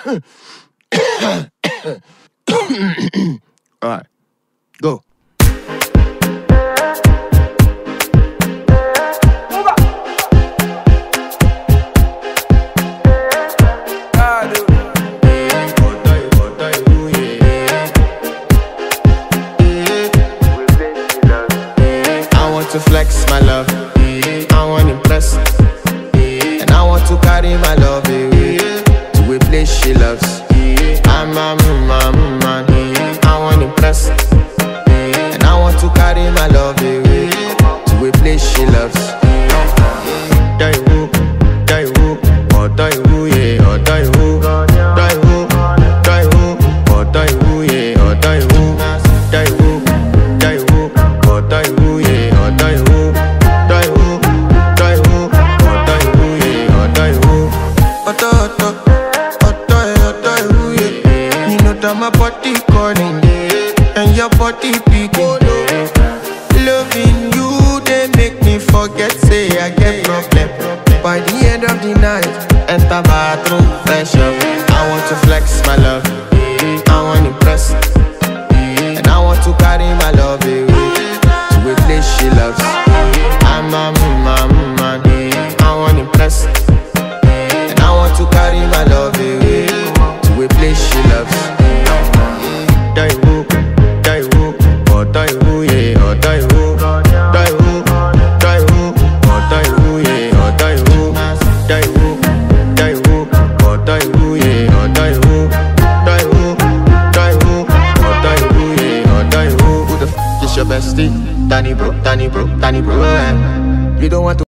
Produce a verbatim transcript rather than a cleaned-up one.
Alright, go. To flex my love, I want impress, and I want to carry my love away to a place she loves. I'm a man, man, I want impress, and I want to carry my love away to a place she loves. Die who, die who, or die who, yeah, or die who, die who, die who, or die who, yeah, or die who, die who, die who, or die who, yeah. My body calling, and your body beating. Loving you, they make me forget, say I get problem. By the end of the night, enter bathroom, fresh up. I want to flex my love, I want impress, and I want to carry my love away to a place she loves. I'm a man, man, I want impress, and I want to carry my love away to a place she loves. Die who, die who, or die who, yeah, or die who, die who, die who, or die who, yeah, or die who, die who, die who, or die who, yeah, or die who, die who, die who, or die who, yeah, or die who. Who the f is your bestie? Danny bro, Danny bro, Danny bro. You don't want to